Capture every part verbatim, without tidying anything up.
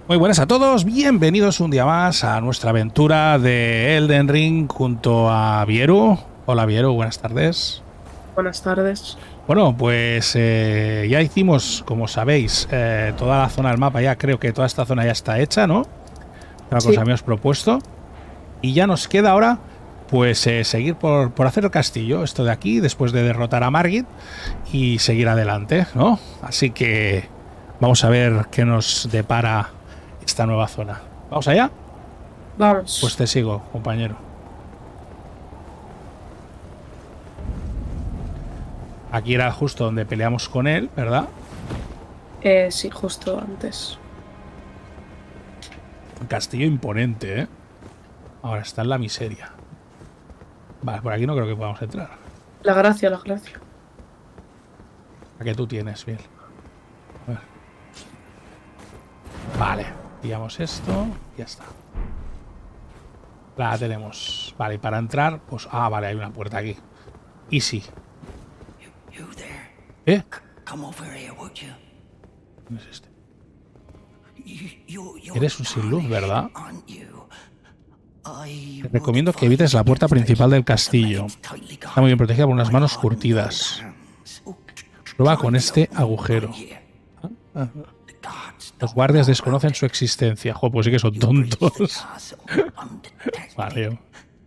Muy buenas a todos, bienvenidos un día más a nuestra aventura de Elden Ring junto a Vieru. Hola Vieru, buenas tardes. Buenas tardes. Bueno, pues eh, ya hicimos, como sabéis, eh, toda la zona del mapa, ya creo que toda esta zona ya está hecha, ¿no? Una Sí. cosa que habíamos propuesto. Y ya nos queda ahora, pues, eh, seguir por, por hacer el castillo, esto de aquí, después de derrotar a Margit y seguir adelante, ¿no? Así que vamos a ver qué nos depara esta nueva zona. ¿Vamos allá? Vamos. Pues te sigo, compañero. Aquí era justo donde peleamos con él, ¿verdad? Eh, sí, justo antes. Un castillo imponente, ¿eh? Ahora está en la miseria. Vale, por aquí no creo que podamos entrar. La gracia, la gracia. ¿A qué tú tienes, bien? A ver. Vale, pillamos esto. Ya está. La tenemos. Vale, y para entrar, pues... Ah, vale, hay una puerta aquí. Easy. ¿Eh? ¿Quién es este? Eres un sin luz, ¿verdad? Te recomiendo que evites la puerta principal del castillo. Está muy bien protegida por unas manos curtidas. Prueba con este agujero. Ah, ah. Los guardias desconocen su existencia. Jo, pues sí que son tontos. Vale.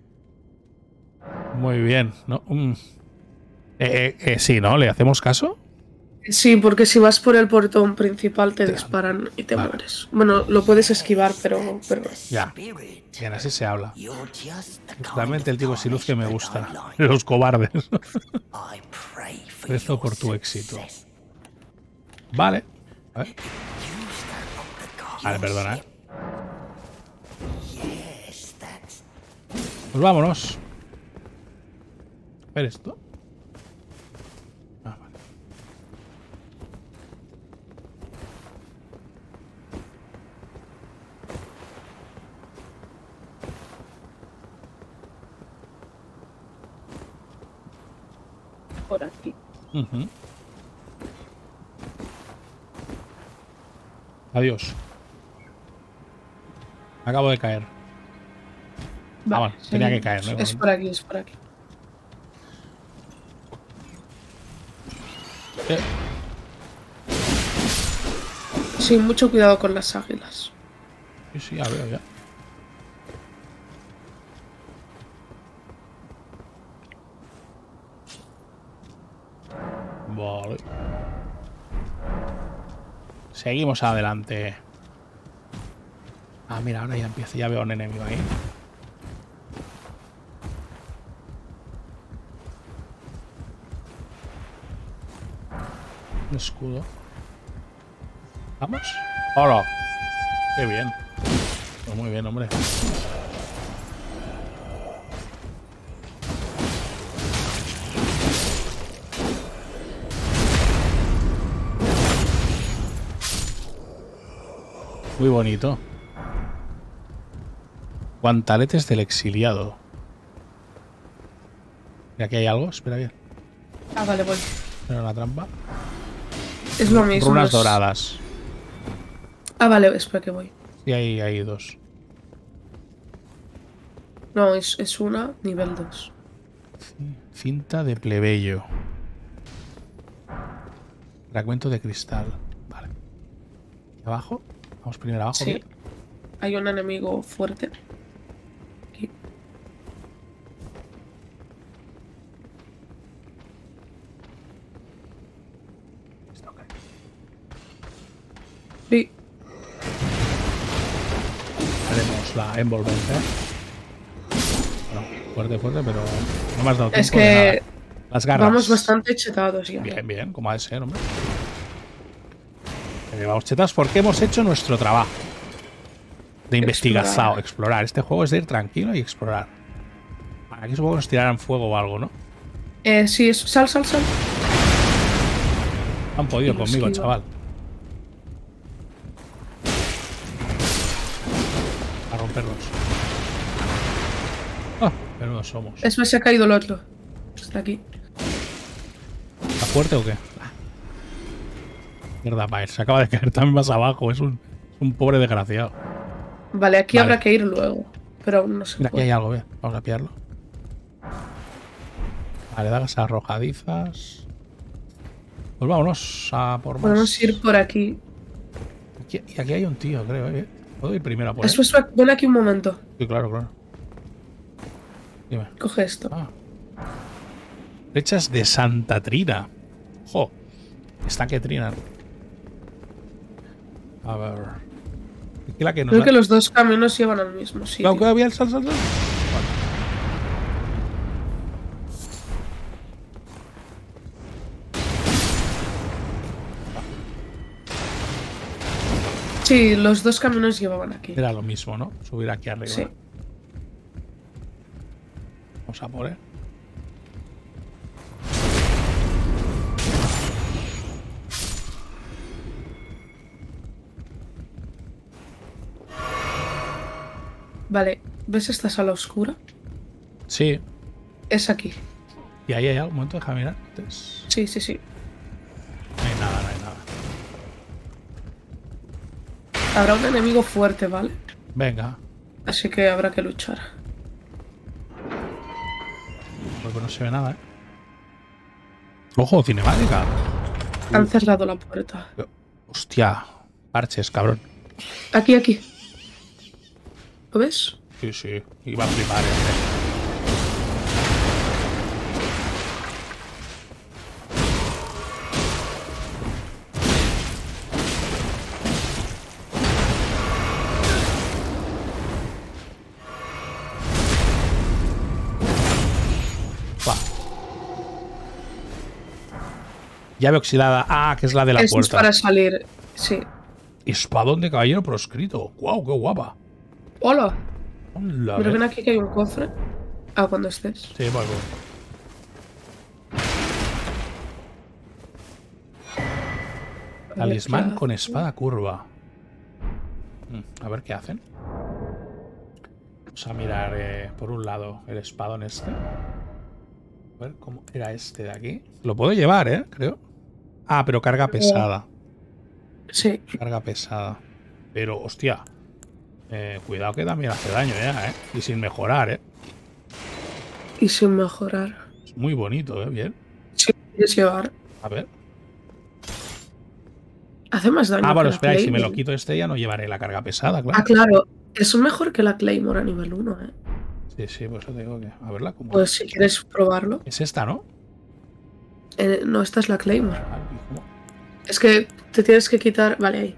Muy bien. ¿No? Mm. Eh, eh, eh, sí, ¿no? ¿Le hacemos caso? Sí, porque si vas por el portón principal te disparan y te Vale. mueres. Bueno, lo puedes esquivar, pero... pero... Ya. Bien, así se habla. Realmente el tipo sin luz que me gusta. Los cobardes. Rezo por tu éxito. Vale. A ver. Vale, perdona, ¿eh? Pues vámonos. A ver esto. Ah, vale. por aquí. Uh-huh. Adiós. Acabo de caer. Vale, Ah, bueno, tenía sí, que caer, ¿no? Es por aquí, es por aquí. ¿Qué? Sí, mucho cuidado con las águilas. Sí, sí, ya veo, ya. Vale. Seguimos adelante. Ah, mira, ahora ya empieza. Ya veo un enemigo ahí. Un escudo. ¿Vamos? ¡Hola! ¡Qué bien! Pues muy bien, hombre. Muy bonito. Guantaletes del exiliado. ¿Y aquí hay algo? Espera bien. Ah, vale, voy. Era una trampa. Es lo mismo. Runas es- doradas. Ah, vale, espera que voy. Y ahí hay dos. No, es, es una, nivel dos. Cinta de plebeyo. Fragmento de cristal. Vale. ¿Y abajo? Vamos primero abajo. Sí. ¿Bien? Hay un enemigo fuerte. Aquí. Está ok. Sí. Haremos la envolvente. Bueno, fuerte, fuerte, pero no me has dado tiempo Es de nada. que Las garras. vamos bastante chetados ya. Bien, bien, como ha de ser, hombre. Eh, vamos chetados porque hemos hecho nuestro trabajo de investigación, Explorar. explorar. Este juego es de ir tranquilo y explorar. Aquí supongo que nos tirarán fuego o algo, ¿no? Eh, sí, es... Sal, sal, sal. Han podido Y los conmigo, esquivo. chaval. A romperlos. Ah, pero no somos. Es más, se ha caído el otro. Está aquí. ¿Está fuerte o qué? Ah. Mierda, Paer. Se acaba de caer también más abajo. Es un, Un pobre desgraciado. Vale, aquí Vale. habrá que ir luego. Pero aún no se Mira, aquí puede. hay algo, ve. Vamos a pillarlo. Vale, dagas arrojadizas. Pues vámonos a por más. Podemos ir por aquí. Aquí- y aquí hay un tío, creo, ¿eh? ¿Puedo ir primero a por él? Eso es, ven aquí un momento. Sí, claro, claro. Dime. Coge esto. Ah. Flechas de Santa Trina. Jo. Está que trinan. A ver. Aquí la que nos Creo da- que los dos caminos llevan al mismo sitio. Cuidado, cuidado, bien, sal, sal, sal. Vale. Sí, los dos caminos llevaban aquí. Era lo mismo, ¿no? Subir aquí arriba. Sí. Vamos a por él. Vale, ¿ves esta sala oscura? Sí. Es aquí. Y ahí hay algo. Un momento, deja mirar. Antes. Sí, sí, sí. No hay nada, no hay nada. Habrá un enemigo fuerte, ¿vale? Venga. Así que habrá que luchar. Pues no se ve nada, ¿eh? Ojo, cinemática. Han cerrado la puerta. Hostia. Parches, cabrón. Aquí, aquí. ¿Lo ves? Sí, sí. Iba a flipar, ¿eh? Va. Llave oxidada. Ah, que es la de la Esto es puerta. para salir. Sí. Espadón de caballero proscrito. Guau, qué guapa. ¡Hola! Hola, Pero ¿ves? ven aquí que hay un cofre. Ah, cuando estés. Sí, bueno. A ver Talismán qué con hace. espada curva. Mm, A ver qué hacen. Vamos a mirar eh, por un lado el espadón este. A ver cómo era este de aquí. Lo puedo llevar, ¿eh? Creo. Ah, pero carga pesada. Sí. Carga pesada. Pero, hostia. Eh, cuidado que también hace daño ya, ¿eh? Y sin mejorar, ¿eh? Y sin mejorar. Es muy bonito, ¿eh? Bien. Si lo quieres llevar. A ver. Hace más daño. Ah, bueno, que la espera, y si me lo Claymore. quito este ya no llevaré la carga pesada, claro. Ah, claro. Es mejor que la Claymore a nivel uno, ¿eh? Sí, sí, por eso te digo que... A verla cómo... Pues si quieres probarlo. Es esta, ¿no? Eh, no, esta es la Claymore. Ah, ¿y cómo? Es que te tienes que quitar. Vale, ahí.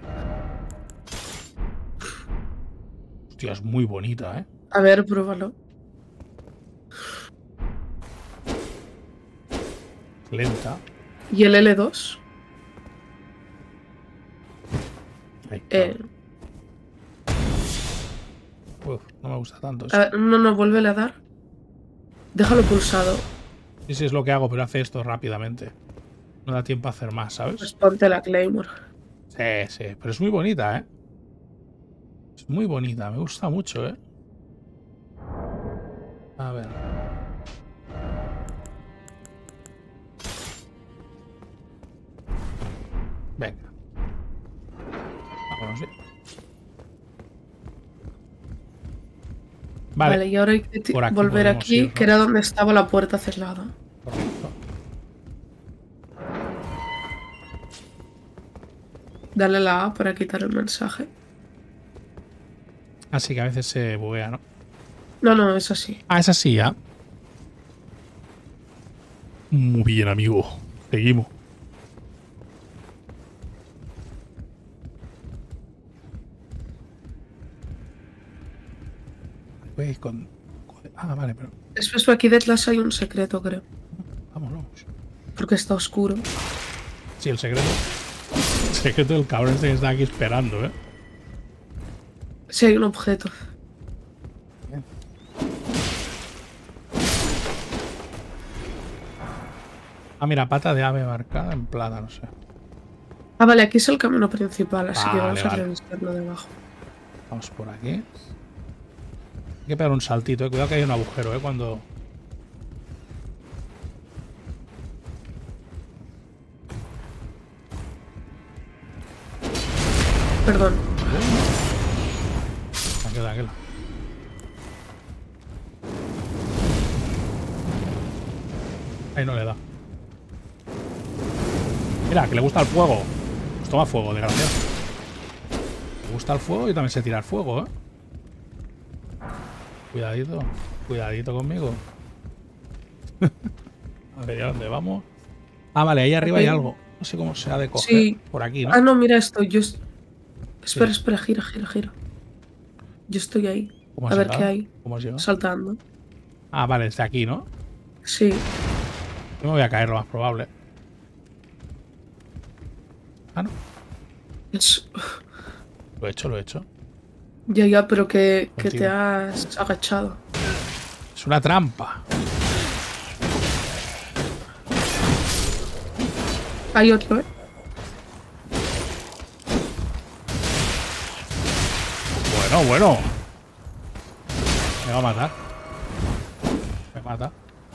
Hostia, es muy bonita, ¿eh? A ver, pruébalo. Lenta. ¿Y el L dos? Ahí, Eh, Uf, no me gusta tanto eso. a ver, no, no, vuélvele a dar. Déjalo pulsado. Sí, sí, es lo que hago, pero hace esto rápidamente. No da tiempo a hacer más, ¿sabes? Pues ponte la Claymore. Sí, sí, pero es muy bonita, ¿eh? Es muy bonita, me gusta mucho, ¿eh? A ver. Venga. Vámonos, sí. Vale, Vale, y ahora hay que ti- por aquí volver podemos aquí, ir, ¿no? que era donde estaba la puerta cerrada. correcto. Dale la A para quitar el mensaje. Así que a veces se buguea, ¿no? No, no, es así. Ah, es así, ¿ya? Muy bien, amigo. Seguimos. Pues con, con- Ah, vale, pero... Después aquí detrás hay un secreto, creo. Vámonos. Porque está oscuro. Sí, el secreto... El secreto del cabrón este que está aquí esperando, ¿eh? Sí, hay un objeto. Bien. Ah, mira, pata de ave marcada en plata, no sé. Ah, vale, aquí es el camino principal, así que Vale, vamos a vale. revisarlo de abajo. Vamos por aquí. Hay que pegar un saltito, eh. Cuidado que hay un agujero, eh, cuando... Perdón. Tranquila, tranquila. Ahí no le da. Mira, que le gusta el fuego. Pues toma fuego, desgraciado. Le gusta el fuego y también sé tirar fuego, ¿eh? Cuidadito. Cuidadito conmigo. A ver, ¿a dónde vamos? Ah, vale, ahí arriba hay algo. No sé cómo se ha de coger. Sí. Por aquí, ¿no? Ah, no, mira esto. Yo... Espera, Sí. espera, gira, gira, gira. Yo estoy ahí. ¿Cómo A has ver llegado? qué hay. ¿Cómo has llegado? Saltando. Ah, vale, desde aquí, ¿no? Sí. Yo me voy a caer, lo más probable. Ah, no. Es... Lo he hecho, lo he hecho. Ya, ya, pero que, que Contigo. te has agachado. Es una trampa. Hay otro, ¿eh? Bueno, bueno. Me va a matar. Me mata.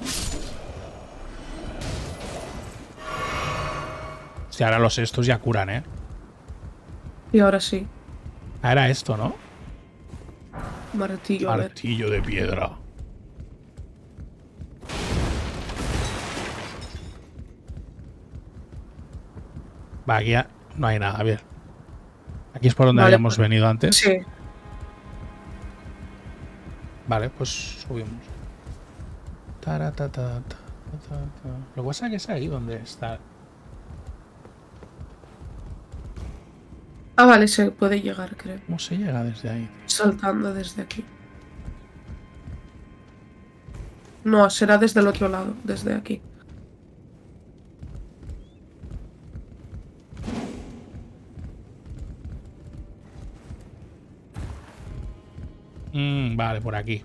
Si ahora los estos ya curan, ¿eh? Y ahora sí. Ah, era esto, ¿no? Martillo, a ver. Martillo de piedra. Va, aquí ya no hay nada, bien. Aquí es por donde Vale, habíamos pues- venido antes. Sí. Vale, pues subimos. Taratata, taratata. Lo que pasa es que es ahí donde está. Ah, vale, se puede llegar, creo. ¿Cómo se llega desde ahí? Saltando desde aquí. No, será desde el otro lado, desde aquí. Mm, vale, por aquí.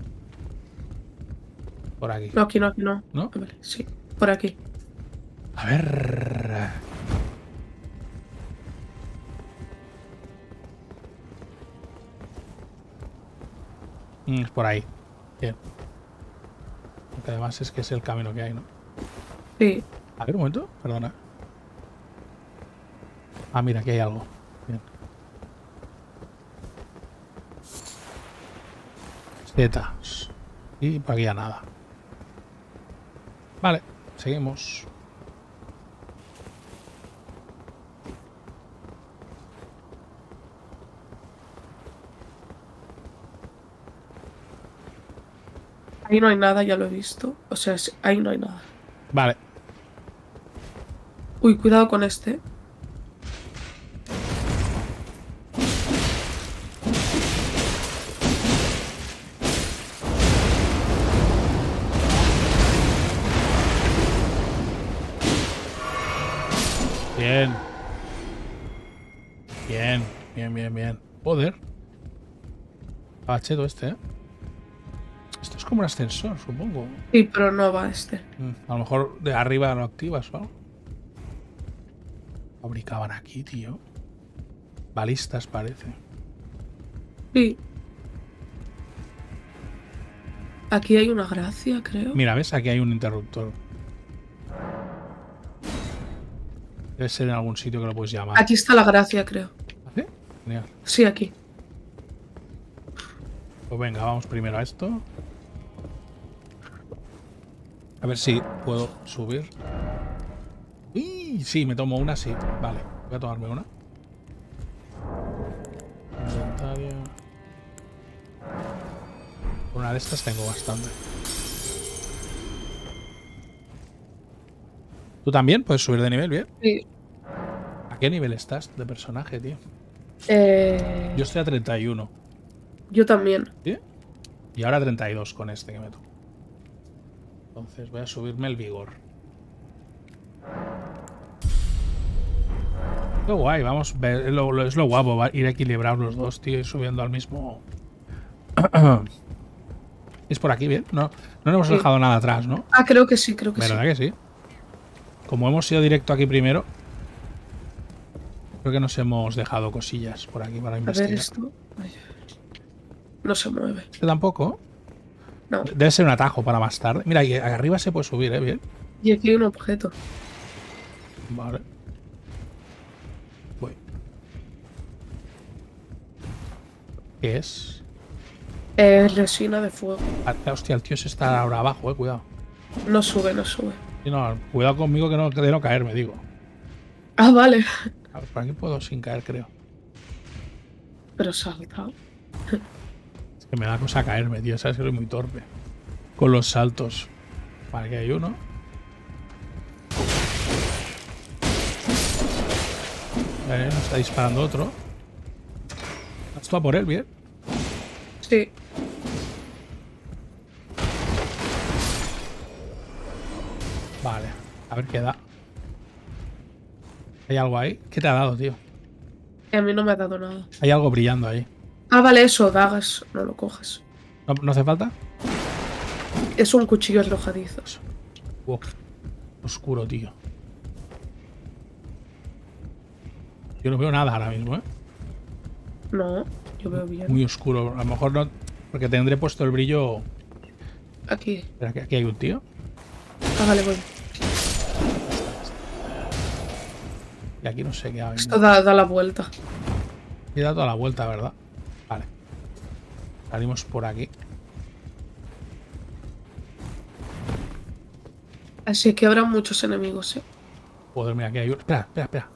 Por aquí. No, aquí no, aquí no. ¿No? Ah, vale, sí, por aquí. A ver. Mm, es por ahí. Bien. Porque además es que es el camino que hay, ¿no? Sí. A ver, un momento. Perdona. Ah, mira, aquí hay algo. Bien. Zetas. Y por aquí ya nada. Vale, seguimos. Ahí no hay nada, ya lo he visto. O sea, sí, ahí no hay nada. Vale. Uy, cuidado con este. Bien. Bien, bien, bien, bien. Joder. Abachedo este, ¿eh? Esto es como un ascensor, supongo. Sí, pero no va este. Mm, a lo mejor de arriba lo activas o algo. Fabricaban aquí, tío. Balistas, parece. Sí. Aquí hay una gracia, creo. Mira, ¿ves? Aquí hay un interruptor. Debe ser en algún sitio que lo puedes llamar. Aquí está la gracia, creo. ¿Sí? Genial. Sí, aquí. Pues venga, vamos primero a esto. A ver si puedo subir. ¡Uy! Sí, me tomo una, sí. Vale, voy a tomarme una. Inventario. Una de estas tengo bastante. ¿Tú también puedes subir de nivel, bien? Sí. ¿A qué nivel estás de personaje, tío? Eh, Yo estoy a treinta y uno. yo también. ¿Sí? Y ahora treinta y dos con este que me toco. Entonces voy a subirme el vigor. Qué guay, vamos. Es lo, es lo guapo, va, ir equilibrados los dos, tío, y subiendo al mismo. Es por aquí, bien. No, no nos hemos Sí. dejado nada atrás, ¿no? Ah, creo que sí, creo que ¿Verdad sí. que sí? Como hemos ido directo aquí primero, creo que nos hemos dejado cosillas por aquí para A investigar. ver esto. Ay, no se mueve. Este tampoco. No. Debe ser un atajo para más tarde. Mira, y arriba se puede subir, ¿eh? Bien. Y aquí hay un objeto. Vale. Voy. ¿Qué es? Eh, resina de fuego. Ah, hostia, el tío se está ahora abajo, eh, cuidado. No sube, no sube. Sí, no, cuidado conmigo que no, de no caer, me digo. Ah, vale. A ver, por aquí puedo sin caer, creo. Pero salta. Es que me da cosa caerme, tío. Sabes que soy muy torpe. Con los saltos. Vale, que hay uno. Vale, nos está disparando otro. ¿Has tú a por él, bien? Sí. Vale, a ver qué da. ¿Hay algo ahí? ¿Qué te ha dado, tío? A mí no me ha dado nada. Hay algo brillando ahí. Ah, vale, eso, dagas. No lo coges. ¿No, no hace falta? Es un cuchillo arrojadizo. Wow. Oscuro, tío. Yo no veo nada ahora mismo, ¿eh? No, yo veo bien. Muy oscuro. A lo mejor no... Porque tendré puesto el brillo... Aquí. Espera, que aquí hay un tío. Ah, vale, voy. Y aquí no sé qué hay. Esto da, da la vuelta. He dado toda la vuelta, ¿verdad? Vale. Salimos por aquí. Así que habrá muchos enemigos, eh. Joder, mira, aquí hay uno. Espera, espera, espera.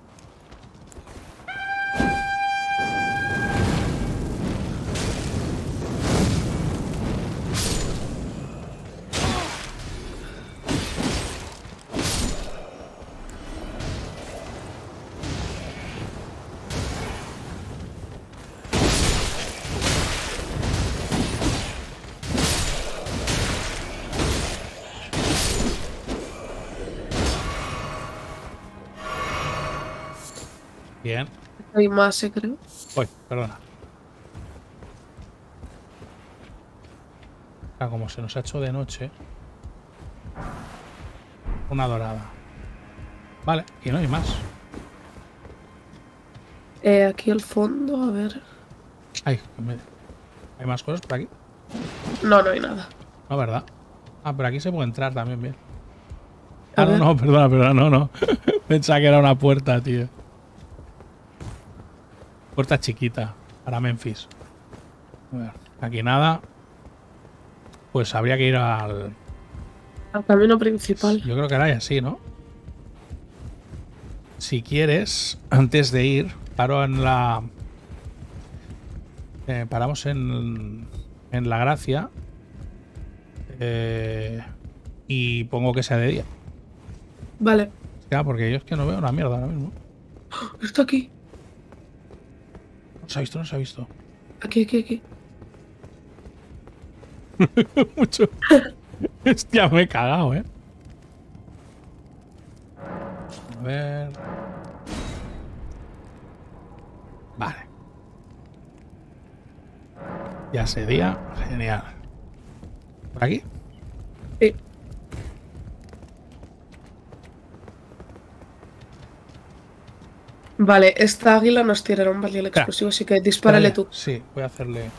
Bien. Hay más, eh, creo. Uy, perdona. Ah, como se nos ha hecho de noche. Una dorada. Vale, y no hay más. Eh, aquí al fondo, a ver. Ay, me- ¿hay más cosas por aquí? No, no hay nada. No, ¿verdad? Ah, pero aquí se puede entrar también, bien. A Ah, no, ver. no, perdona, perdona, no, no. Pensaba que era una puerta, tío. Puerta chiquita para Memphis. A ver, aquí nada. Pues habría que ir al... Al camino principal. Yo creo que era así, ¿no? Si quieres, antes de ir, paro en la... Eh, paramos en, en la Gracia. Eh, y pongo que sea de día. Vale. Ya, porque yo es que no veo una mierda ahora mismo. Está aquí. No se ha visto, no se ha visto. Aquí, aquí, aquí. Mucho. Hostia, me he cagado, eh. A ver. Vale. Ya sé día. Genial. ¿Por aquí? Sí. Vale, esta águila nos tirará un barril explosivo, así que dispárale tú. Sí, voy a hacerle...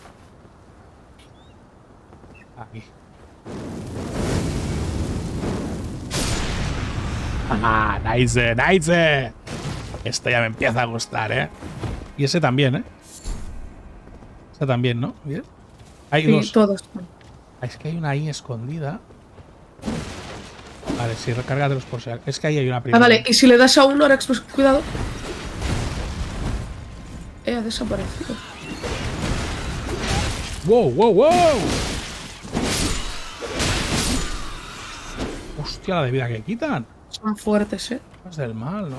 Aquí. ¡Ah! ¡Nice! ¡Nice! Esto ya me empieza a gustar, ¿eh? Y ese también, ¿eh? Ese también, ¿no? Bien. Hay Sí, dos. todos. Ah, es que hay una ahí escondida. Vale, sí, recárgatelos por si... Es que ahí hay una Ah, primera. vale, y si le das a uno, ahora explosivo. Cuidado. Eh, ha desaparecido. ¡Wow, wow, wow! Hostia, la de vida que quitan. Son fuertes, eh. Es del mal, ¿no?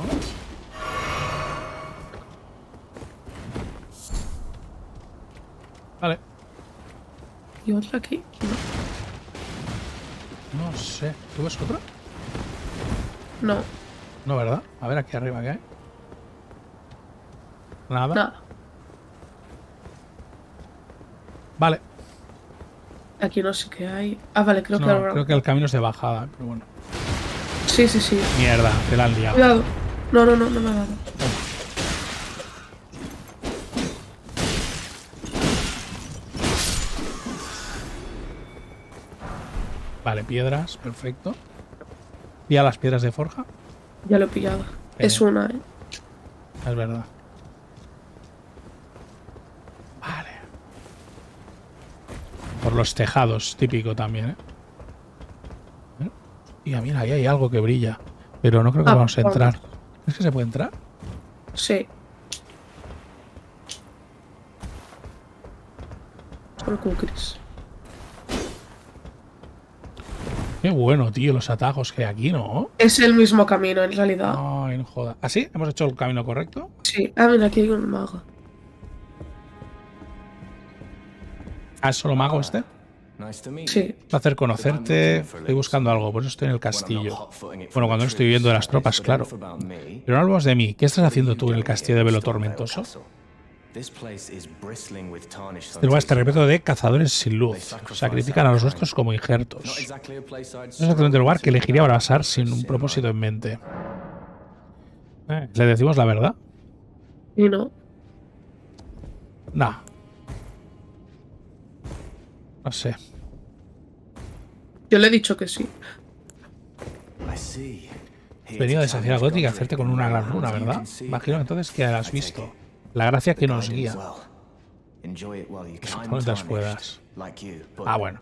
Vale. Y otra aquí. No sé. ¿Tú ves otra? No, No, ¿verdad? A ver aquí arriba, ¿qué hay? Nada. nada. Vale. Aquí no sé qué hay. Ah, vale, creo No, que ahora. creo que el camino es de bajada, pero bueno. Sí, sí, sí. Mierda, te la han liado. Cuidado. No, no, no, no me ha dado. Vale, piedras, perfecto. ¿Pilla las piedras de forja? Ya lo he pillado. Es una, eh. Es verdad. Vale. por los tejados, típico también, ¿eh? ¿Eh? Y mira, ahí hay algo que brilla. Pero no creo que Ah, vamos a vamos. entrar. ¿Es que se puede entrar? Sí. Son cookies. Qué bueno, tío, los atajos que hay aquí, ¿no? Es el mismo camino, en realidad. Ay, no joda. ¿Ah, sí? ¿Hemos hecho el camino correcto? Sí. Ah, mira, aquí hay un mago. ¿Ah, es solo mago este? Sí. Un placer conocerte. Estoy buscando algo, por eso estoy en el castillo. Bueno, cuando no estoy viviendo de las tropas, claro. Pero no hablamos de mí. ¿Qué estás haciendo tú en el castillo de Velo Tormentoso? Este lugar está repleto de cazadores sin luz. Sacrifican a los nuestros como injertos. No es exactamente el lugar que elegiría para pasar sin un propósito en mente. Eh, ¿Le decimos la verdad? Y no. Nah. No sé. Yo le he dicho que sí. Has venido a desafiar a Gothic y hacerte con una gran luna, ¿verdad? Imagino entonces que has visto. La gracia que nos guía. Disfruta mientras puedas. Ah, bueno.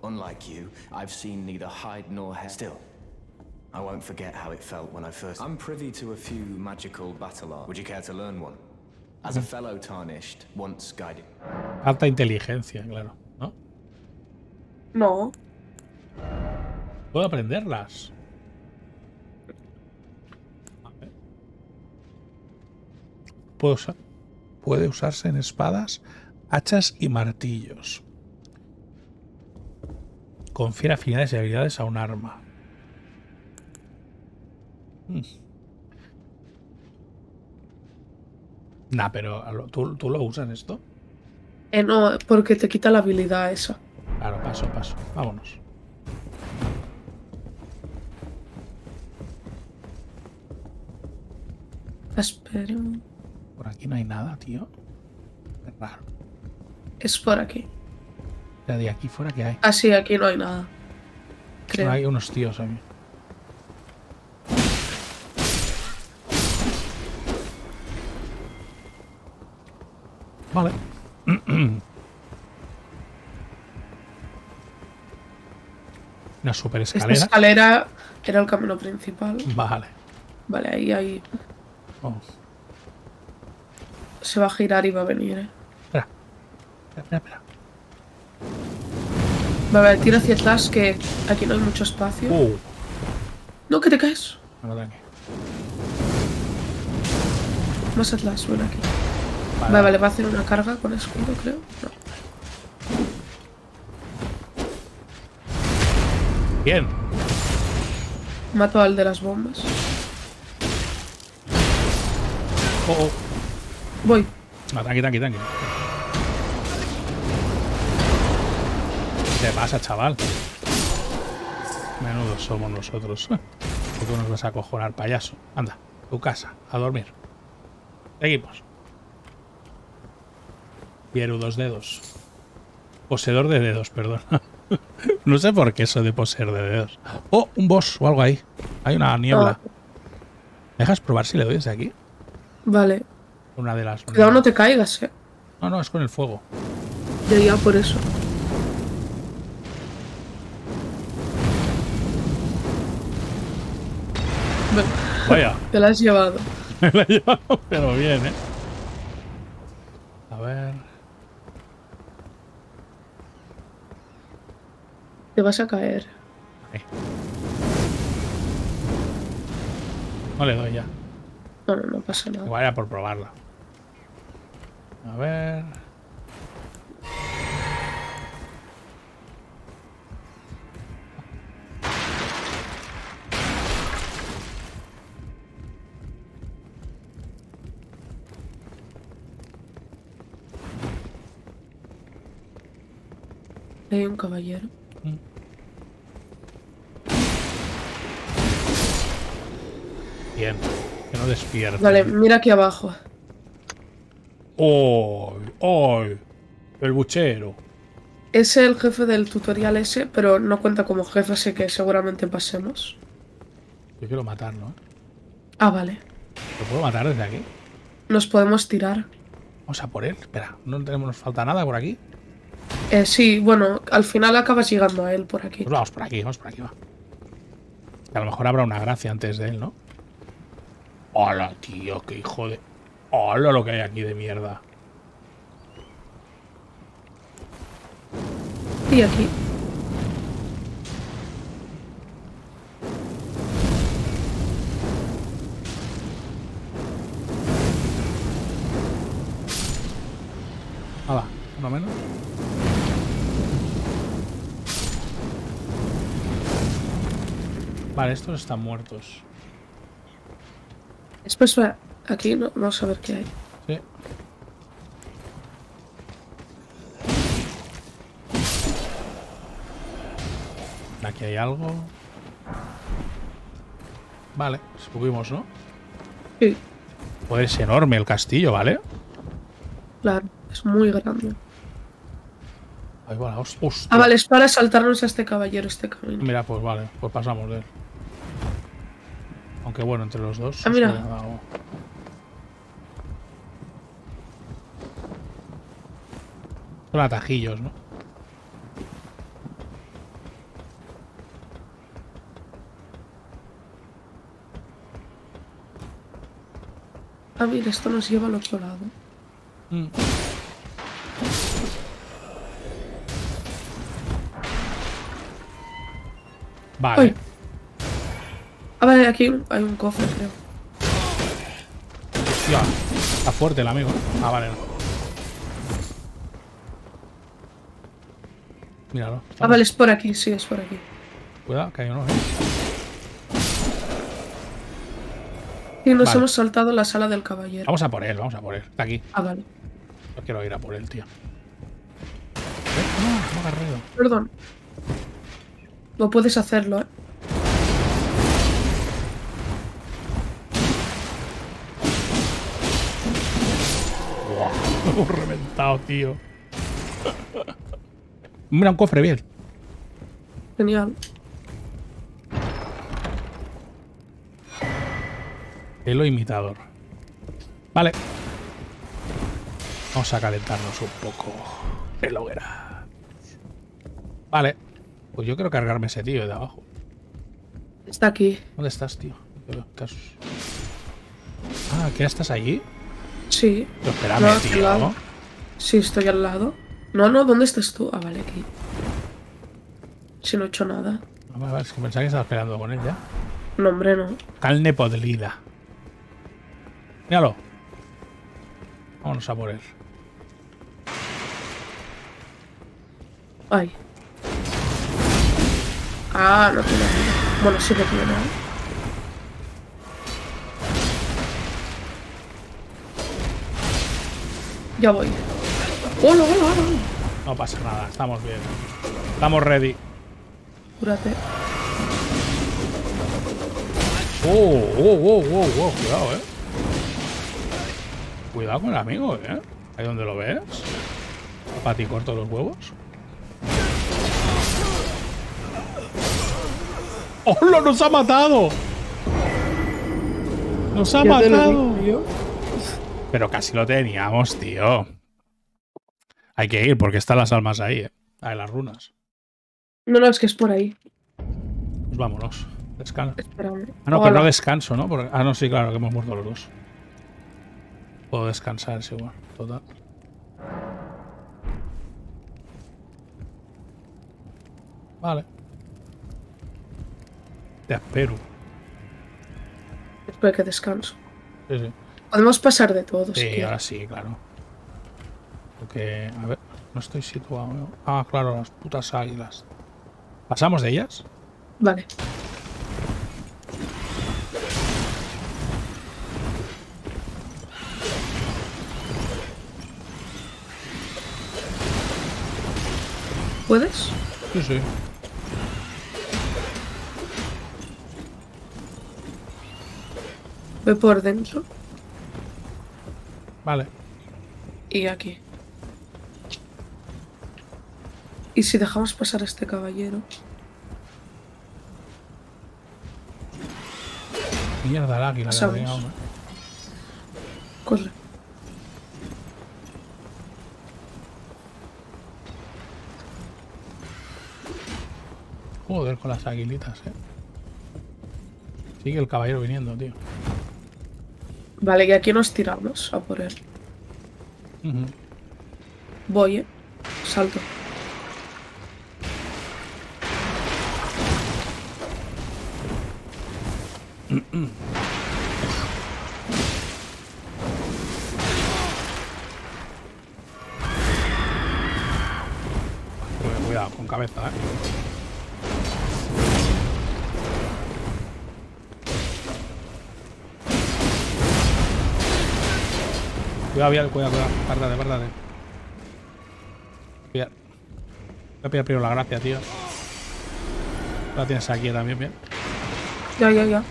I won't forget how it felt when I first. I'm privy to a few magical battle art. Would you care to learn one? As a fellow tarnished, once guiding. Alta inteligencia, claro, ¿no? No. Puedo aprenderlas. A ver. Puedo usar. Puede usarse en espadas, hachas y martillos. Confiere afinidades y habilidades a un arma. Hmm. Nah, pero ¿tú, ¿tú lo usas esto? Eh, no, porque te quita la habilidad esa. Claro, paso, paso. Vámonos. Espera. Por aquí no hay nada, tío. Es raro. Es por aquí. Ya de aquí fuera, ¿qué hay? Ah, sí, aquí no hay nada. Creo. Hay unos tíos aquí. Vale. Una super Esta escalera. escalera era el camino principal. Vale. Vale, ahí, ahí. Oh. Se va a girar y va a venir, eh. Espera. Espera, espera. Vale, tira hacia atrás que aquí no hay mucho espacio. Uh. No, que te caes. No, tranqui. Más atrás, ven aquí. Vale, Vale, vale, va a hacer una carga con escudo, creo. No. Bien. Mato al de las bombas. Oh, oh. Voy. No, tranqui, tranqui, tranqui. ¿Qué te pasa, chaval? Menudos somos nosotros. ¿Por qué nos vas a acojonar, payaso? Anda, tu casa, a dormir. Seguimos. Pieru dos dedos. Poseedor de dedos, perdón. No sé por qué eso de poseer de dedos. Oh, un boss o algo ahí. Hay una niebla. Ah. ¿Me dejas probar si le doy desde aquí? Vale. Una de las... Cuidado, no te caigas, eh. No, no, es con el fuego. Ya, ya, por eso. Ve, Vaya. te la has llevado. Me la he llevado, pero bien, ¿eh? A ver... Te vas a caer. Ahí. No le doy ya. No, no, no pasa nada. Igual era por probarla. A ver... Hay un caballero. Bien. Que no despierte. Vale, mira aquí abajo. ¡Ay! ¡Ay! El buchero. Es el jefe del tutorial ese, pero no cuenta como jefe, así que seguramente pasemos. Yo quiero matarlo, ¿eh? Ah, vale. ¿Lo puedo matar desde aquí? Nos podemos tirar. Vamos a por él. Espera, no tenemos, nos falta nada por aquí. Eh, sí, bueno, al final acabas llegando a él por aquí. Pues vamos por aquí, vamos por aquí, va. Que a lo mejor habrá una gracia antes de él, ¿no? ¡Hola, tío! ¡Qué hijo de... ¡Hola lo que hay aquí de mierda! Y aquí. Nada, uno menos. Vale, estos están muertos. Después va aquí, no, vamos a ver qué hay. Sí. Aquí hay algo. Vale, subimos, ¿no? Sí, Joder, es enorme el castillo, ¿vale? claro, es muy grande. Ahí va, hostia. Ah, vale, es para saltarnos a este caballero, este camino. Mira, pues vale, pues pasamos de él. Aunque bueno, entre los dos. Ah, mira. hostia, algo. Son atajillos, ¿no? Ah, mira, esto nos lleva al otro lado. Mm. Vale. Ay. Ah, vale, aquí hay un cofre, creo. Hostia, está fuerte el amigo. Ah, vale, no. Míralo. Ah, estamos- vale, es por aquí, sí, es por aquí. Cuidado, que hay uno, ¿eh? Y nos Vale. hemos saltado la sala del caballero. Vamos a por él, vamos a por él. Está aquí. Ah, vale. No quiero ir a por él, tío. ¿Eh? No, no hagas ruido. Perdón. No puedes hacerlo, ¿eh? Un reventado, tío. Mira, un cofre, bien. Genial. Helo imitador. Vale. Vamos a calentarnos un poco. El hoguera. Vale. Pues yo quiero cargarme ese tío de abajo. Está aquí. ¿Dónde estás, tío? ¿Estás... Ah, ¿qué estás allí? Sí. Pero espérame, No, aquí al tío. lado. Sí, estoy al lado. No, no, ¿dónde estás tú? Ah, vale, aquí. Si no he hecho nada. Vale, vale, es que pensaba que estabas peleando con él ya. No, hombre, no. Carne podrida. Míralo. Vámonos a por él. Ay. Ah, no tiene nada. Bueno, sí que tiene nada. Ya voy. ¡Hola, hola, hola! No pasa nada, estamos bien. Estamos ready. Cúrate. Oh, oh, oh, oh, oh, cuidado, eh. Cuidado con el amigo, eh. Ahí donde lo ves. Para ti corto los huevos. ¡Hola! ¡Nos ha matado! ¡Nos ha Ya te lo matado! digo yo. Pero casi lo teníamos, tío. Hay que ir porque están las almas ahí, eh. Ahí las runas. No, no, es que es por ahí. Pues vámonos. Descansa. Espérame. Ah, no, Hola. pero no descanso, ¿no? Porque... Ah, no, sí, claro, que hemos muerto los dos. Puedo descansar, es igual. Total. Vale. Te espero. Después que descanso. Sí, sí. Podemos pasar de todo, si Sí, quieres. ahora sí, claro. Porque, a ver, no estoy situado. ¿no? Ah, claro, las putas águilas. ¿Pasamos de ellas? Vale. ¿Puedes? Sí, sí. Voy por dentro Vale. y aquí. ¿Y si dejamos pasar a este caballero? Mierda, el águila. que Pasamos. había una. Corre. Joder, con las aguilitas, eh. Sigue el caballero viniendo, tío. Vale, y aquí nos tiramos a por él. Uh-huh. Voy, eh. Salto. Cuidado, con cabeza, eh. Cuidado, cuidado, cuidado, cuidado. Pártate, pártate. Cuidado. Voy a pillar primero la gracia, tío. La tienes aquí también, bien. Ya, ya, ya.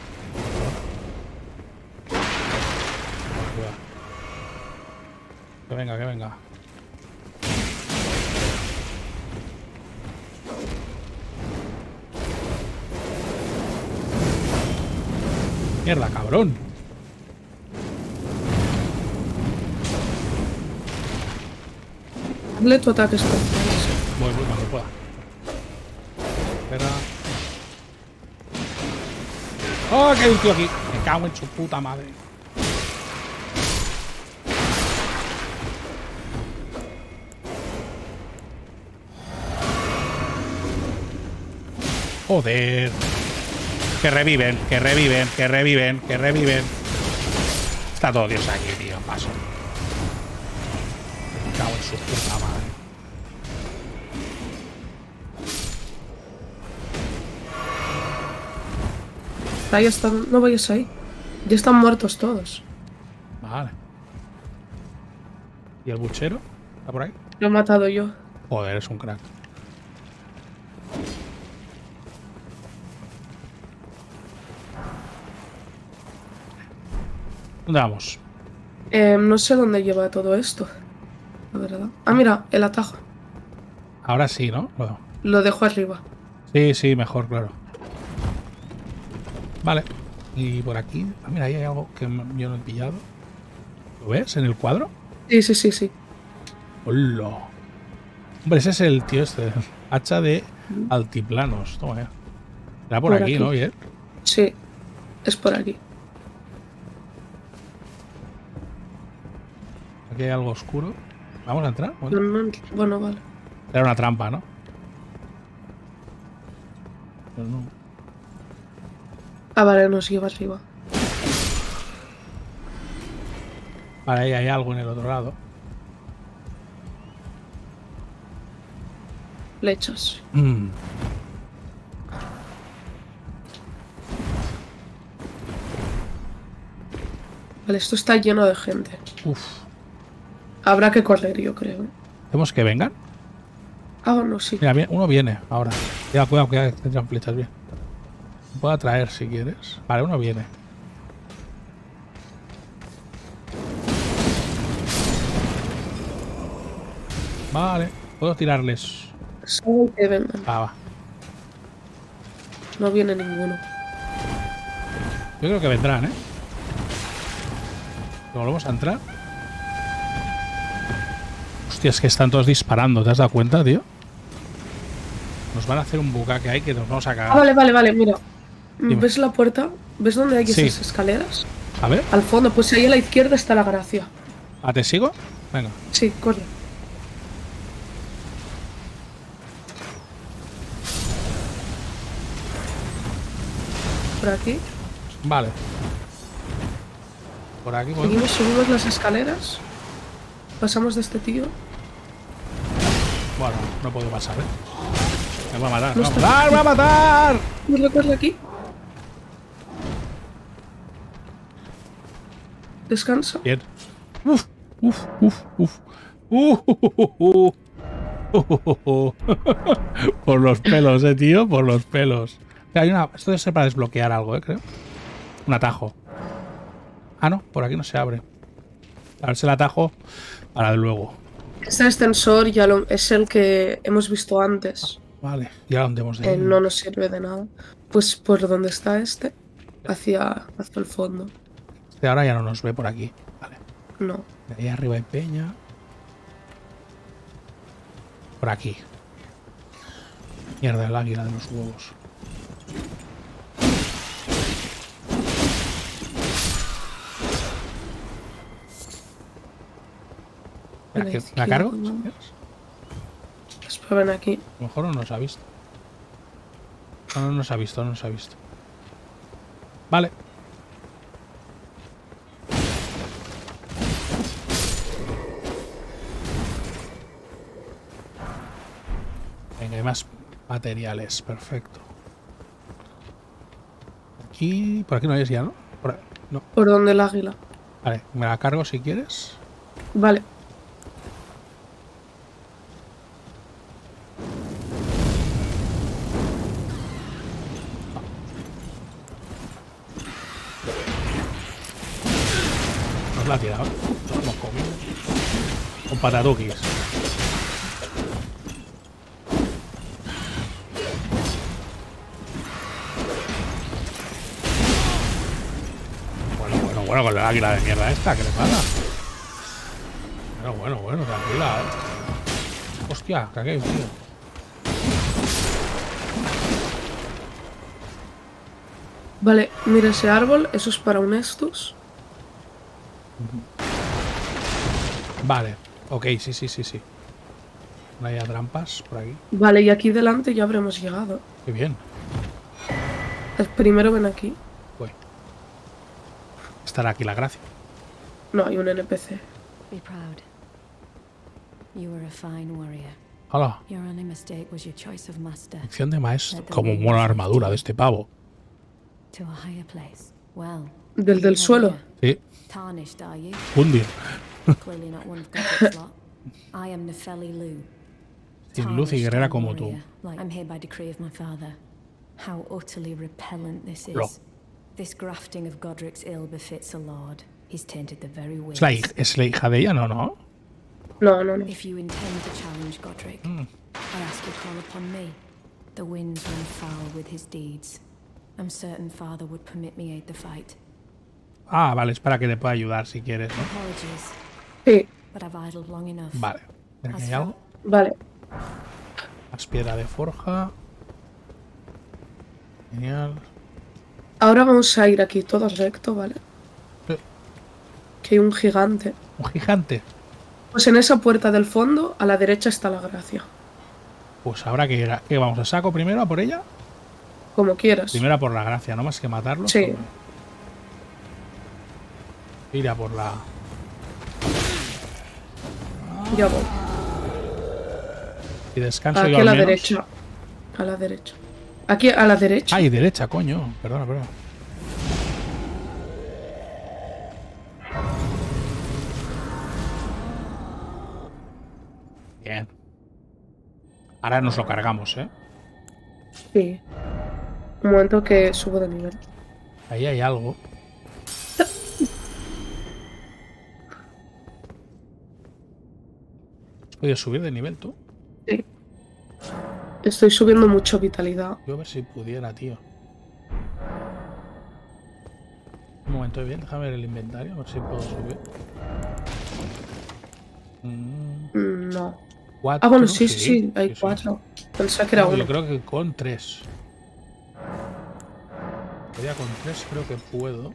Cuidado. Que venga, que venga. Mierda, cabrón. Hazle tu ataque especial. Voy, voy cuando pueda. Espera. ¡Oh, que hay un tío aquí! Me cago en su puta madre. Joder. Que reviven, que reviven, que reviven, que reviven. Está todo Dios aquí, tío. Paso. Me cago en su puta madre. Ahí están. No vayas ahí. Ya están muertos todos. Vale. ¿Y el buchero? ¿Está por ahí? Lo he matado yo. Joder, es un crack. ¿Dónde vamos? Eh, no sé dónde lleva todo esto. La verdad. Ah, mira, el atajo. Ahora sí, ¿no? Bueno. Lo dejo arriba. Sí, sí, mejor, claro. Vale. Y por aquí... Ah, mira, ahí hay algo que yo no he pillado. ¿Lo ves en el cuadro? Sí, sí, sí, sí. ¡Hola! Hombre, ese es el tío este. Hacha de altiplanos. Toma ya. Era por, Por aquí, aquí. ¿no? Bien. Sí. Es por aquí. Aquí hay algo oscuro. ¿Vamos a entrar? No, Bueno, no, bueno, vale. era una trampa, ¿no? Pero no. Ah, vale, nos lleva arriba. Vale, ahí hay algo en el otro lado. Flechas. Mm. Vale, esto está lleno de gente. Uf. Habrá que correr, yo creo. ¿Hacemos que vengan? Ah, no, sí. Mira, bien, uno viene ahora. Ya, cuidado, cuidado, que tendrán flechas bien. Puedo atraer si quieres. Vale, uno viene. Vale, puedo tirarles. Solo que vengan. Ah, va. No viene ninguno. Yo creo que vendrán, ¿eh? ¿Volvemos a entrar? Hostia, es que están todos disparando. ¿Te has dado cuenta, tío? Nos van a hacer un bucaque ahí que nos vamos a cagar. Ah, vale, vale, vale, mira. Dime. ¿Ves la puerta? ¿Ves dónde hay Sí. esas escaleras? A ver. Al fondo, pues ahí a la izquierda está la gracia. ¿Ah, te sigo? Venga. Sí, corre. Por aquí. Vale. Por aquí, bueno. Seguimos, subimos las escaleras. Pasamos de este tío. Bueno, no puedo pasar, ¿eh? Me va a matar. No ¡Me está- va a matar! ¡Me va a matar! Corre, corre aquí. Descansa. Bien. Uf, uf, uf, uf. Uh, uh, uh, uh, uh, uh. Por los pelos, eh, tío. Por los pelos. Mira, hay una... Esto debe ser para desbloquear algo, eh, creo. Un atajo. Ah, no, por aquí no se abre. A ver si el atajo para luego. Este ascensor ya lo, es el que hemos visto antes. Vale, ¿y ahora dónde hemos de Eh, ir? no nos sirve de nada. Pues por donde está este, hacia, hacia el fondo. Este ahora ya no nos ve por aquí. Vale. No. De ahí arriba hay peña. Por aquí. Mierda, el águila de los huevos. Espera, que ¿me la cargo? Esperen aquí. A lo mejor no nos ha visto. No, no nos ha visto, no nos ha visto. Vale. Venga, hay más materiales. Perfecto. Aquí... Por aquí no hay ya, ¿no? Por ahí, no. ¿Por dónde el águila? Vale, me la cargo si quieres. Vale. Nos la ha tirado. Nos hemos comido. Con patatukis. Bueno, bueno, bueno, con la águila de mierda esta, ¿qué le pasa? Bueno, bueno, bueno, tranquila, eh. Hostia, que aquí hay un tío. Vale, mira ese árbol, eso es para un Estus. Vale, ok, sí, sí, sí, sí. No haya trampas por aquí. Vale, y aquí delante ya habremos llegado. Qué bien. El primero ven aquí. Voy. Estará aquí la gracia. No, hay un N P C. Be proud. You were a fine warrior. Hola. Your only mistake was your choice of master. Lección de maestro. Como mola la armadura de este pavo. To a higher place. Well. Del del suelo. Sí. Tarnished, are you? Hundir. Clearly not one of Godric's lot. I am Nefeli Lu. Sin luz y guerrera como tú. I'm here by decree of my father. How utterly repellent this Lo. is. This grafting of Godric's ill befits a lord. He's tainted the very ¿Es la, ways. hij- ¿Es la hija de ella? No, no. No, no, no. If you intend to challenge Godric, I ask you call upon me. The winds run foul with his deeds. I'm certain father would permit me aid the fight. Ah, vale, es para que te pueda ayudar si quieres, ¿no? Apologies, Sí, but I've idled long enough. Vale. Mira que hay algo. vale. Más piedra de forja. Genial. Ahora vamos a ir aquí todo recto, ¿vale? Sí. Que hay un gigante. Un gigante. Pues en esa puerta del fondo, a la derecha está la gracia. Pues habrá que ir a... ¿Qué vamos a saco primero a por ella? Como quieras. Primero a por la gracia, no más que matarlo. Sí. Ir a por la... Ya voy. Y descanso Aquí yo a al la menos. derecha. A la derecha. Aquí a la derecha. Ay, derecha, coño. Perdona, perdona. Bien. Ahora nos lo cargamos, ¿eh? Sí. Un momento que subo de nivel. Ahí hay algo. ¿Has podido subir de nivel tú? Sí. Estoy subiendo mucho vitalidad. Yo a ver si pudiera, tío. Un momento, bien, déjame ver el inventario, a ver si puedo subir. Mm, Mm, No. cuatro, Ah, bueno, sí, sí, sí. Hay sí. cuatro. Pensaba que era No, uno. yo creo que con tres. Ya con tres creo que puedo.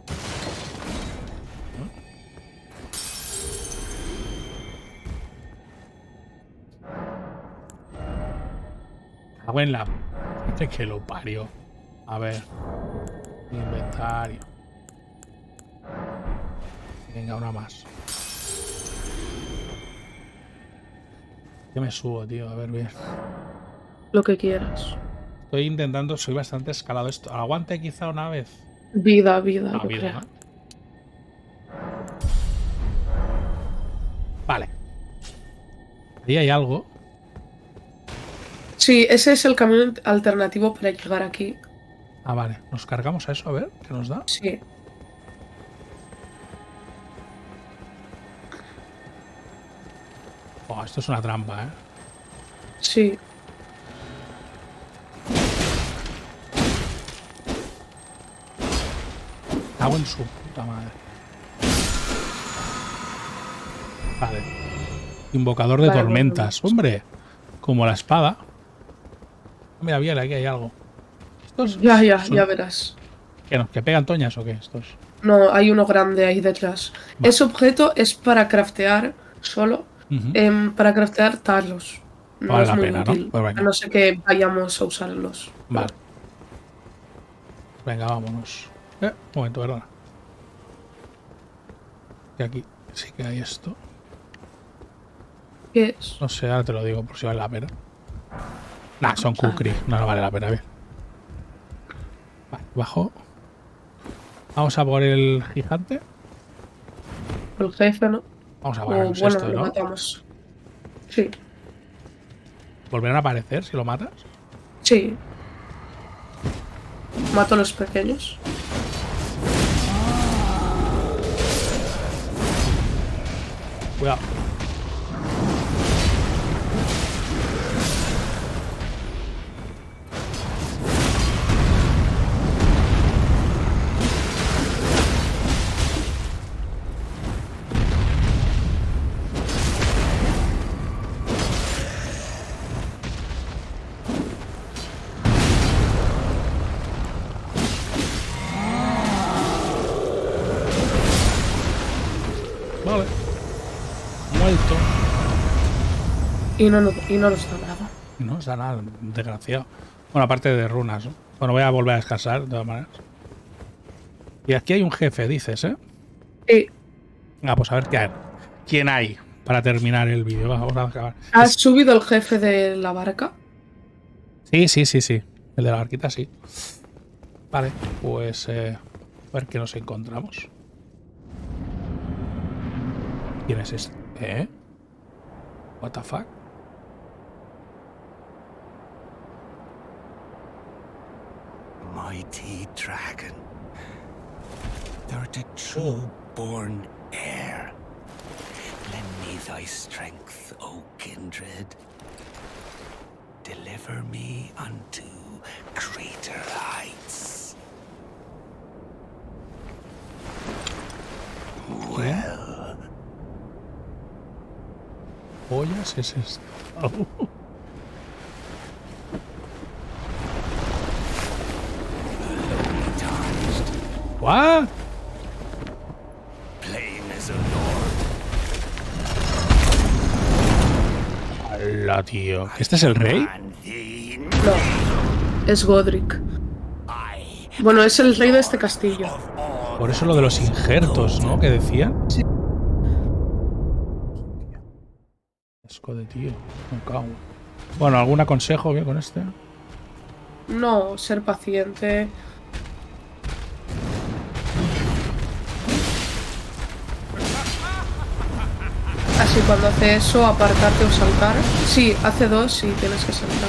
Cago en la... Este que lo parió. A ver. Inventario. Venga, una más. Yo me subo, tío. A ver, bien. Lo que quieras. Estoy intentando, soy bastante escalado esto. Aguante quizá una vez. Vida, vida, No, yo vida, creo. ¿no? Vale. Ahí hay algo. Sí, ese es el camino alternativo para llegar aquí. Ah, vale. Nos cargamos a eso, a ver qué nos da. Sí. Oh, esto es una trampa, ¿eh? Sí. Cago en su puta madre. Vale. Invocador de Vale, tormentas. bueno, Hombre. Como la espada. Mira, bien, aquí hay algo. ¿Estos Ya, ya, son- ya verás. ¿Qué, no? ¿Que pegan toñas o qué? Estos. No, hay uno grande ahí detrás. Vale. Ese objeto es para craftear solo. Ujú. em, para craftear talos. No Vale es la muy pena, ¿no? útil. Pues venga. A no ser que vayamos a usarlos. Vale. Venga, vámonos. Eh, un momento, perdona. Y aquí sí que hay esto. ¿Qué es? No sé, ahora te lo digo por si vale la pena. Nah, son kukri. No, no vale la pena, bien. Vale, bajo. Vamos a por el gigante. El jefe, ¿no? Vamos a O ponernos bueno, esto, lo ¿no? matamos. Sí, ¿Volverán a aparecer si lo matas? sí. Mato a los pequeños. Cuidado. Vale. Muerto. Y no, no- y no nos da nada. No está nada, desgraciado. Bueno, aparte de runas, ¿no? Bueno, voy a volver a descansar, de todas maneras. Y aquí hay un jefe, dices, ¿eh? Sí. Ah, pues a ver qué hay. ¿Quién hay para terminar el vídeo? Vamos a acabar. ¿Has subido el jefe de la barca? Sí, sí, sí, sí. El de la barquita, sí. Vale, pues eh, a ver qué nos encontramos. ¿Quién es este? ¿Eh? What the fuck? Mighty dragon, thou art a true born heir. Lend me thy strength, O kindred. Deliver me unto greater heights. Well, ¿Pollas es esto? tarnished, ¿What? plain as a lord. Hola, tío. ¿Este es el rey? And thee No. Es Godric. I Bueno, es el rey de este castillo. of all Por eso lo de los injertos, ¿no? Que decían. Sí. Asco de tío. Me cago. Bueno, ¿algún aconsejo bien con este? No, ser paciente. Así cuando hace eso, apartarte o saltar. Sí, hace dos y tienes que saltar.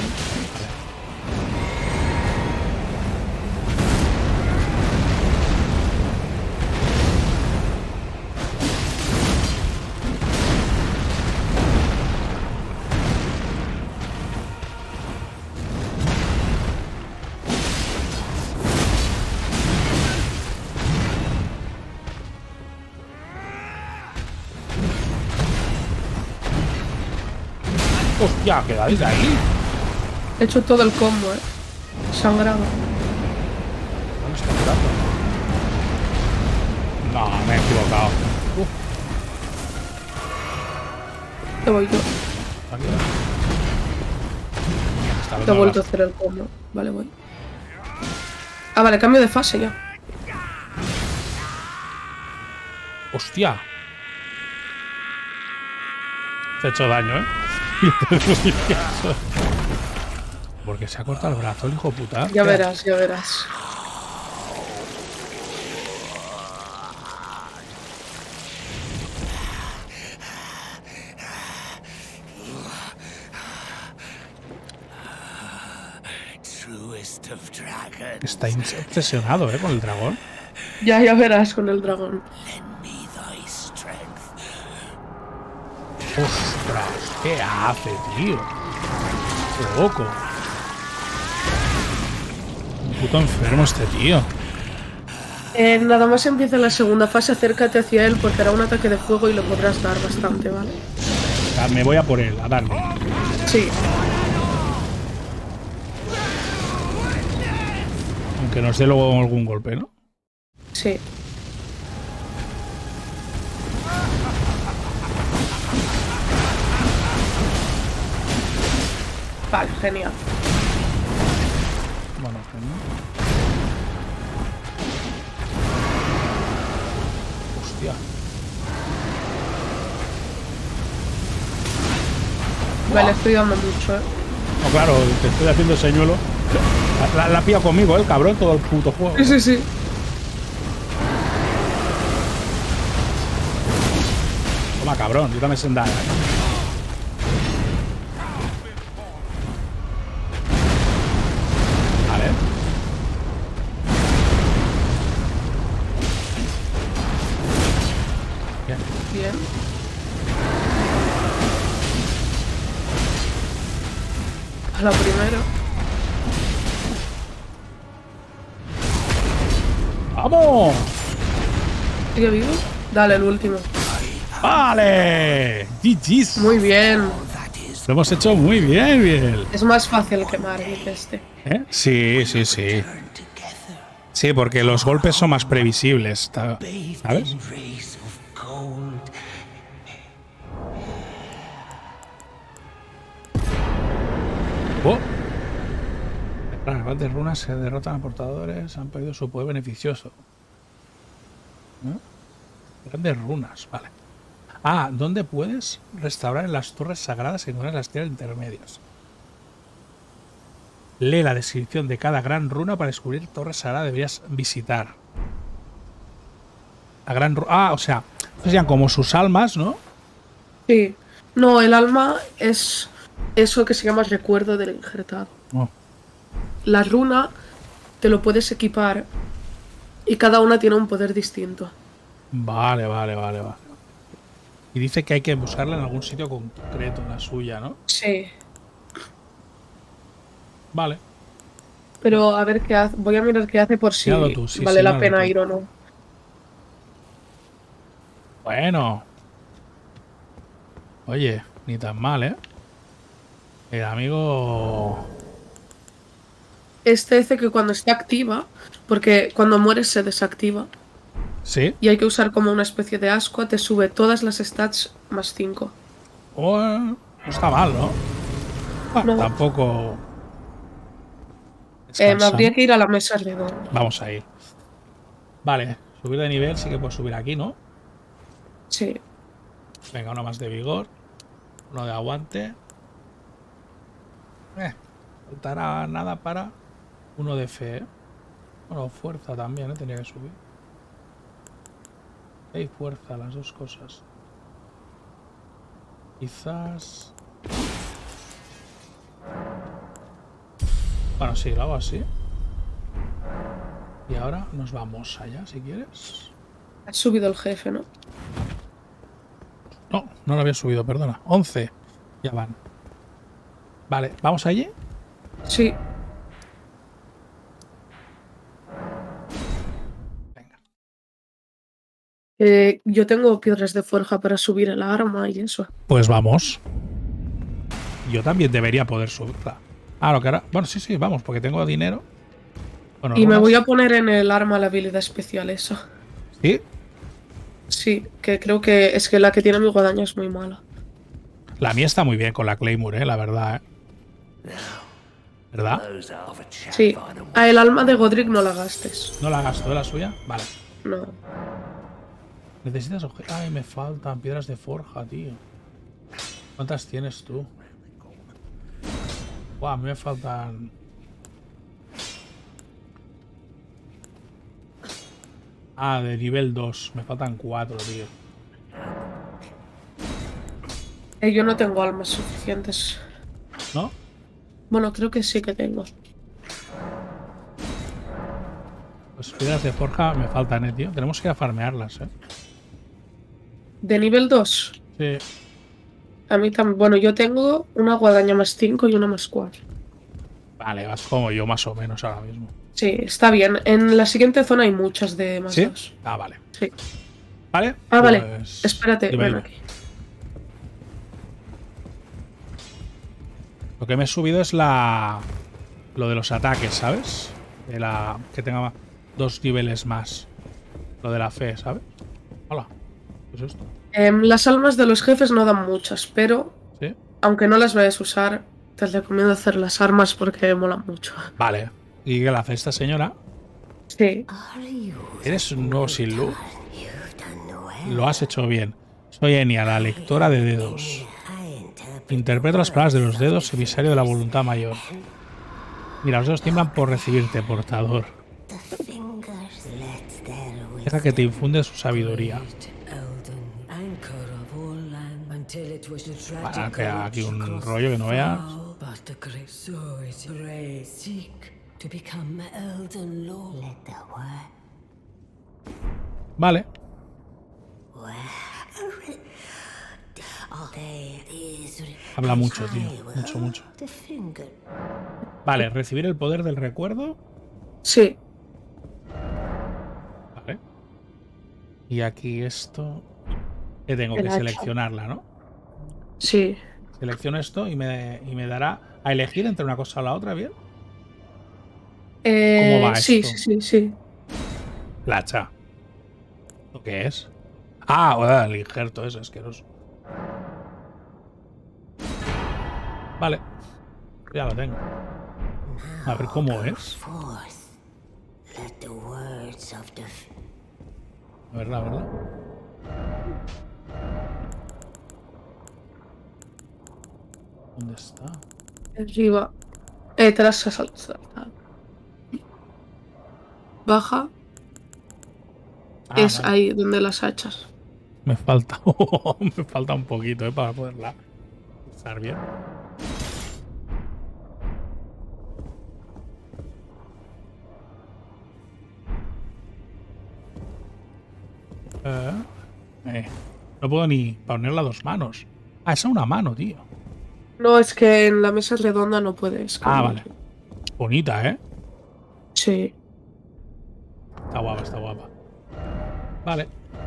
Hostia, quedáis ahí. He hecho todo el combo, eh. Sangrado. No me está curando. No, me he equivocado. Uf, Te voy yo. aquí. Está Te he viendo vuelto a las- hacer el combo. Vale, voy. Ah, vale, cambio de fase ya. Hostia. Te he hecho daño, ¿eh? Porque se ha cortado el brazo el hijo de puta. Ya verás, ya verás. truest of dragons. Está obsesionado, ¿eh? Con el dragón. Ya, ya verás con el dragón. Lend me thy strength. Ostras, ¿qué hace, tío? Qué loco. Un puto enfermo este tío. Eh, nada más empieza la segunda fase, acércate hacia él porque hará un ataque de fuego y le podrás dar bastante, ¿vale? O sea, me voy a por él, a darle. Sí. Aunque nos dé luego algún golpe, ¿no? Sí. Vale, genial. Bueno, genial. Hostia. Vale, estoy dando mucho, ¿eh? No, claro, te estoy haciendo señuelo. La, la, la pilla conmigo, ¿eh? El cabrón, todo el puto juego. Sí, sí, sí. Toma, cabrón, yo también sé andar, ¿eh? Vale. Bien. Bien. A la primera. ¡Vamos! ¿Sigue vivo? Dale, el último. ¡Vale! G G's. Muy bien. Lo hemos hecho muy bien, bien. Es más fácil que Margit este. ¿Eh? Sí, sí, sí. Sí, porque los golpes son más previsibles, ¿sabes? Oh. Las grandes runas se derrotan a portadores, han perdido su poder beneficioso. ¿No? Grandes runas, vale. Ah, ¿dónde puedes restaurar en las torres sagradas y encontrar las tierras intermedias? Lee la descripción de cada gran runa para descubrir torres sagradas deberías visitar. La gran ru- Ah, o sea, serían como sus almas, ¿no? Sí. No, el alma es eso que se llama recuerdo del injertado. Oh. La runa te lo puedes equipar y cada una tiene un poder distinto. Vale, vale, vale, vale. Y dice que hay que buscarla en algún sitio concreto, la suya, ¿no? Sí. Vale. Pero a ver qué hace. Voy a mirar qué hace por si Míralo tú, sí, vale sí, la míralo pena tú. ir o no. Bueno. Oye, ni tan mal, ¿eh? El amigo... Este dice que cuando está activa, porque cuando mueres se desactiva ¿Sí? y hay que usar como una especie de ascua, te sube todas las stats más cinco. Oh, no está mal, ¿no? Bueno, No. tampoco... Eh, me descansa. habría que ir a la mesa redonda. Vamos a ir. Vale, subir de nivel sí que puedo subir aquí, ¿no? Sí. Venga, uno más de vigor. Uno de aguante. Eh, faltará nada para uno de fe, ¿eh? Bueno, fuerza también, ¿eh? Tenía que subir. Fe y fuerza, las dos cosas. Quizás... Bueno, sí, lo hago así. Y ahora nos vamos allá, si quieres. Has subido el jefe, ¿no? No, no lo había subido, perdona. once. Ya van. Vale, ¿vamos allí? Sí. Venga. Eh, yo tengo piedras de forja para subir el arma y eso. Pues vamos. Yo también debería poder subirla. Ah, lo que ahora... Bueno, sí, sí, vamos, porque tengo dinero. Bueno, Y me runas. voy a poner en el arma la habilidad especial esa. ¿Sí? Sí, que creo que es que la que tiene mi guadaña es muy mala. La mía está muy bien con la Claymore, eh, la verdad, eh. ¿Verdad? Sí. A el alma de Godric no la gastes. ¿No la gasto de la suya? Vale. No. Necesitas objetos. Ay, me faltan piedras de forja, tío. ¿Cuántas tienes tú? Buah, a mí me faltan... Ah, de nivel dos. Me faltan cuatro, tío. Eh, yo no tengo almas suficientes. ¿No? Bueno, creo que sí que tengo. Pues piedras de forja me faltan, eh, tío. Tenemos que ir a farmearlas, eh. De nivel dos. Sí. A mí también. Bueno, yo tengo una guadaña más cinco y una más cuatro. Vale, vas como yo más o menos ahora mismo. Sí, está bien. En la siguiente zona hay muchas de más ¿Sí? dos. Ah, vale. Sí. ¿Vale? Ah, vale. Pues... Espérate, dime, ven dime. aquí. Lo que me he subido es la... Lo de los ataques, ¿sabes? De la, que tenga dos niveles más. Lo de la fe, ¿sabes? Hola. ¿Qué es esto? Em, las almas de los jefes no dan muchas, pero ¿Sí? aunque no las vayas a usar, te recomiendo hacer las armas porque molan mucho. Vale. ¿Y qué le hace esta señora? Sí. Eres un nuevo Sinlu. Lo has hecho bien. Soy Enya, la lectora de dedos. Interpreto las palabras de los dedos, emisario de la voluntad mayor. Mira, los dedos tiemblan por recibirte, portador. Deja que te infunde su sabiduría. Para que haga aquí un rollo que no veas. Vale. Habla mucho, tío. Mucho, mucho. Vale, recibir el poder del recuerdo. Sí. Vale. Y aquí esto... Que tengo El que hacha. seleccionarla, ¿no? Sí. Selecciono esto y me, y me dará a elegir entre una cosa o la otra, ¿bien? Eh, ¿Cómo va sí, esto? sí, sí, sí. La hacha. ¿Lo qué es? Ah, bueno, el injerto es asqueroso. Vale. Ya lo tengo. A ver cómo es. A ver, la verdad. ¿Dónde está? Arriba. Eh, te las has saltado. Baja. Ah, es vale. ahí donde las hachas. Me falta. Me falta un poquito, ¿eh? Para poderla usar bien. Eh, eh, no puedo ni ponerla a dos manos. Ah, esa una mano, tío. No, es que en la mesa redonda no puedes. Ah, cambiar. vale. Bonita, ¿eh? Sí. Está guapa, está guapa. Vale.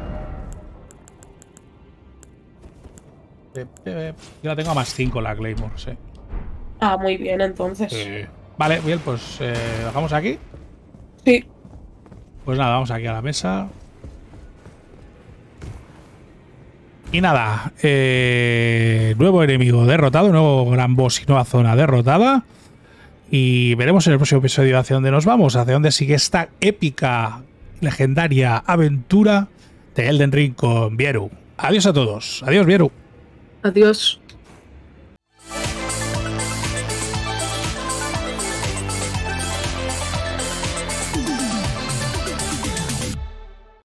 Eh, eh, Yo la tengo a más cinco la Claymore, sí. Ah, muy bien, entonces. Eh, Vale, bien, pues eh, lo dejamos aquí. Sí. Pues nada, vamos aquí a la mesa. Y nada, eh, nuevo enemigo derrotado, nuevo gran boss y nueva zona derrotada. Y veremos en el próximo episodio hacia dónde nos vamos, hacia dónde sigue esta épica, legendaria aventura de Elden Ring con Vieru. Adiós a todos. Adiós, Vieru. Adiós.